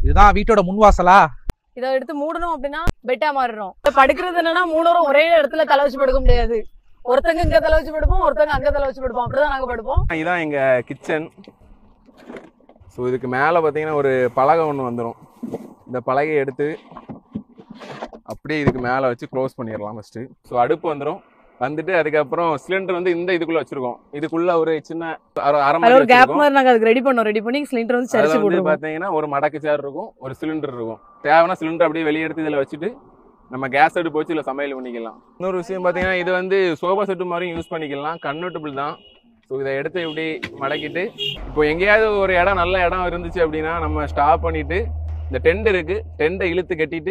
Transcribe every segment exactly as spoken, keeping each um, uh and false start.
இதுதான் வீட்டோட முன்வாசலா? இதை எடுத்து மூடணும் அப்படின்னா பெட்டா மாறிடும். படுக்கிறது என்னன்னா மூணோரும் ஒரே இடத்துல தலை வச்சு படுக்க முடியாது. ஒருத்தங்க இங்க தலை வச்சு படுப்போம், ஒருத்தங்க அங்க தலை வச்சு படுப்போம். அப்படிதான் நாங்க படுப்போம். இதான் எங்க கிச்சன். ஸோ இதுக்கு மேலே பார்த்தீங்கன்னா ஒரு பலகை ஒன்று வந்துடும். இந்த பலகையை எடுத்து அப்படியே இதுக்கு மேலே வச்சு க்ளோஸ் பண்ணிடலாம் ஃபர்ஸ்ட். ஸோ அடுப்பு வந்துடும். வந்துட்டு அதுக்கப்புறம் சிலிண்டர் வந்து இந்த இதுக்குள்ள வச்சிருக்கோம். இதுக்குள்ள ஒரு சின்ன ஒரு கேப் மாதிரி நாங்க அதுக்கு ரெடி பண்ணோம். ரெடி பண்ணி சிலிண்டர் வந்து சரிச்சு போடுவோம். பாத்தீங்கன்னா ஒரு மடக்கு சேர் இருக்கும், ஒரு சிலிண்டர் இருக்கும். தேவைன்னா சிலிண்டர் அப்படியே வெளியே எடுத்து இதுல வச்சுட்டு நம்ம கேஸ் அடுப்பு வச்சு இல்ல சமையல் பண்ணிக்கலாம். இன்னொரு விஷயம் பாத்தீங்கன்னா இது வந்து சோபா செட்டு மாதிரி யூஸ் பண்ணிக்கலாம். கன்வெர்ட்டபிள் தான். ஸோ இதை எடுத்து இப்படி மடக்கிட்டு இப்போ எங்கேயாவது ஒரு இடம் நல்ல இடம் இருந்துச்சு அப்படின்னா நம்ம ஸ்டாப் பண்ணிட்டு இந்த டென்ட் இருக்கு, டென்ட்டை இழுத்து கட்டிட்டு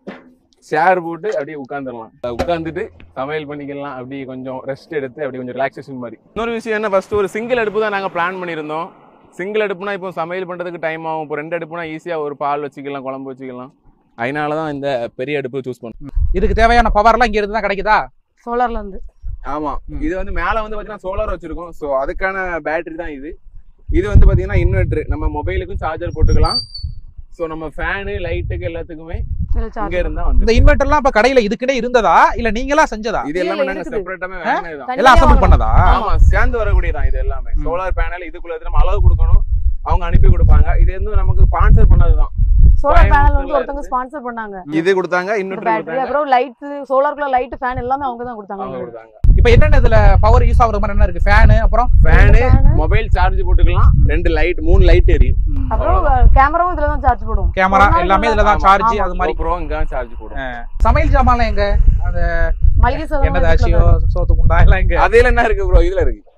சேர் போட்டு அப்படியே உட்காந்துடலாம். உட்காந்துட்டு சமையல் பண்ணிக்கலாம். அப்படி கொஞ்சம் ரெஸ்ட் எடுத்து அப்படி கொஞ்சம் ரிலாக்ஸேஷன் மாதிரி. இன்னொரு விஷயம் என்ன, ஃபர்ஸ்ட் ஒரு சிங்கிள் அடுப்பு தான் நாங்கள் பிளான் பண்ணியிருந்தோம். சிங்கிள் அடுப்புனா இப்போ சமையல் பண்ணுறதுக்கு டைம் ஆகும். இப்போ ரெண்டு அடுப்புனா ஈஸியாக ஒரு பால் வச்சுக்கலாம், குழம்பு வச்சுக்கலாம். அதனால தான் இந்த பெரிய அடுப்பு சூஸ் பண்ணோம். இதுக்கு தேவையான பவர்லாம் இங்கே இருந்து தான் கிடைக்குதா? சோலார்ல இருந்து. ஆமாம், இது வந்து மேலே வந்து பார்த்தீங்கன்னா சோலார் வச்சிருக்கோம். ஸோ அதுக்கான பேட்டரி தான் இது. இது வந்து பார்த்தீங்கன்னா இன்வெர்டர், நம்ம மொபைலுக்கும் சார்ஜர் போட்டுக்கலாம். ஸோ நம்ம ஃபேனு லைட்டுக்கு எல்லாத்துக்குமே இங்க இருந்தா வந்து. இந்த இன்வெர்டர்லாம் இப்ப கடையில இதுக்கிட்டே இருந்ததா இல்ல நீங்களா செஞ்சதா? இது எல்லாமே நாங்க செப்பரேட்டாவே வாங்குனதுதான். எல்லாம் அசெம்பிள் பண்ணதா? ஆமா, சேர்ந்து வரக்கூடியதான் இது எல்லாமே. சோலார் பேனல் இதுக்குள்ள நம்ம அளவு கொடுக்கணும், அவங்க அனுப்பி கொடுப்பாங்க. இது வந்து நமக்கு ஸ்பான்சர் பண்ணதுதான். சோலார் பேனல் வந்து ஒருத்தங்க ஸ்பான்சர் பண்ணாங்க. இது கொடுத்தாங்க, இன்வெர்டர் கொடுத்தாங்க, அப்புறம் லைட், சோலார்க்குள்ள லைட், ஃபேன் எல்லாமே அவங்க தான் கொடுத்தாங்க. இப்போ என்னென்ன இதுல பவர் யூஸ் ஆகுற மாதிரி என்ன இருக்கு? ஃபேன், அப்புறம் ஃபேன், மொபைல் சார்ஜ் போட்டுக்கலாம், ரெண்டு லைட், மூணு லைட் எரியும். அப்புறம் கேமராவும் இதுல தான் சார்ஜ் போடுவோம். கேமரா எல்லாமே இதுல தான் சார்ஜ். அது மாதிரி ப்ரோ இங்க சார்ஜ் போடுவோம். சமையல் ஜாமான்ல எங்க? அந்த மளிகை சாமான், என்னதாச்சியோ சோத்து குண்டா எல்லாம் எங்க? அதேல என்ன இருக்கு ப்ரோ? இதுல இருக்கு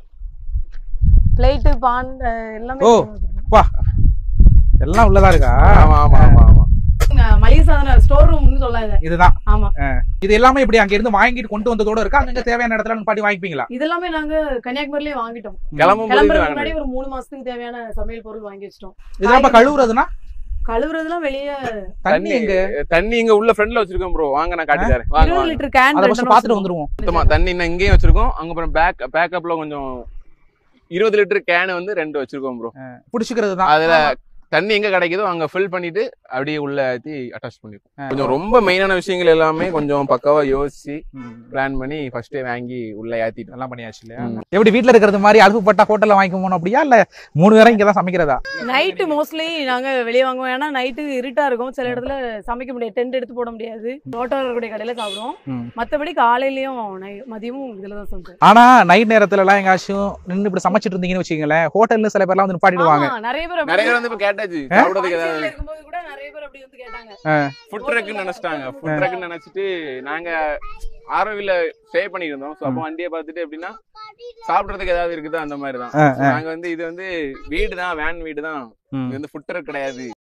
பிளேட், பான் எல்லாமே. ஓ வா, எல்லாம் உள்ளதா இருக்கா? ஆமா ஆமா ஆமா ஆமா. மளிகை சாதன ஸ்டோர் ரூம்னு சொல்லாத. இதுதான். ஆமா. இது எல்லாமே இப்படி அங்க இருந்து வாங்கிட்டு கொண்டு வந்ததோட இருக்கா? அங்க தேவையான இடத்துல நீங்க பாட்டி வாங்கிப்பீங்களா? இதெல்லாமே நாங்க கன்னியாகுமரியிலே வாங்கிட்டோம். கிளம்புறதுக்கு முன்னாடி ஒரு மூணு மாசத்துக்கு தேவையான சமையல் பொருள் வாங்கி வச்சிட்டோம். இதெல்லாம் இப்ப கழுவுறதுனா? கழுவுறதுலாம் வெளிய தண்ணி எங்க? தண்ணி இங்க உள்ள ஃப்ரண்ட்ல வச்சிருக்கோம் ப்ரோ. வாங்க நான் காட்டி தரேன். வாங்க. இருபது லிட்டர் கேன் அத ஃபர்ஸ்ட் பாத்துட்டு வந்துருவோம். சுத்தமா தண்ணி இன்ன இங்கேயும் வச்சிருக்கோம். அங்க அப்புறம் பேக் பேக்கப்ல கொஞ்சம் இருபது லிட்டர் கேன் வந்து ரெண்டு வச்சிருக்கோம் ப்ரோ. புடிச்சுக்கிறது தான். அதுல தண்ணி எங்க கிடைக்குதோ அங்க ஃபில் பண்ணிட்டு அப்படியே உள்ள ஏத்தி அட்டாச் பண்ணிருக்கோம். கொஞ்சம் ரொம்ப மெயினான விஷயங்கள் எல்லாமே கொஞ்சம் பக்காவா யோசிச்சு பிளான் பண்ணி ஃபர்ஸ்டே வாங்கி உள்ள ஏத்திட்டு எல்லாம் பண்ணியாச்சு இல்லையா? எப்படி வீட்டுல இருக்கிறது மாதிரி அடுப்பு பட்டா ஹோட்டல்ல வாங்கி போனோம் அப்படியா இல்ல மூணு பேரும் இங்கதான் சமைக்கிறதா? நைட்டு மோஸ்ட்லி நாங்க வெளியே வாங்குவோம். ஏன்னா நைட்டு இருட்டா இருக்கும், சில இடத்துல சமைக்க முடியாது, டென்ட் எடுத்து போட முடியாது. ரோட்டோர இருக்கக்கூடிய கடையில சாப்பிடுவோம். மத்தபடி காலையிலயும் மதியமும் இதுலதான் சாப்பிடுவோம். ஆனா நைட் நேரத்துல எல்லாம் எங்காச்சும் நின்று இப்படி சமைச்சிட்டு இருந்தீங்கன்னு வச்சுக்கீங்களேன், ஹோட்டல்ல சில பேர்லாம் வந்து நிப்பாட்டிடுவாங்க. நிறைய பேர் நிறைய பேர் வந்து கேட்டாச்சு சாப்பிடுறதுக்கு ஏதாவது இருக்கும்போது கூட நிறைய பேர் அப்படி வந்து கேட்டாங்க. ஃபுட் ட்ரக்னு நினைச்சிட்டாங்க. ஃபுட் ட்ரக்னு நினைச்சிட்டு நாங்க ஆரோவில ஸ்டே பண்ணிருந்தோம். சோ அப்ப வண்டியை பார்த்துட்டு எப்படின்னா சாப்பிடுறதுக்கு ஏதாவது இருக்குதா அந்த மாதிரி தான். நாங்க வந்து இது வந்து வீடு தான், வேன் வீடு தான், இது வந்து ஃபுட் ட்ரக் கிடையாது.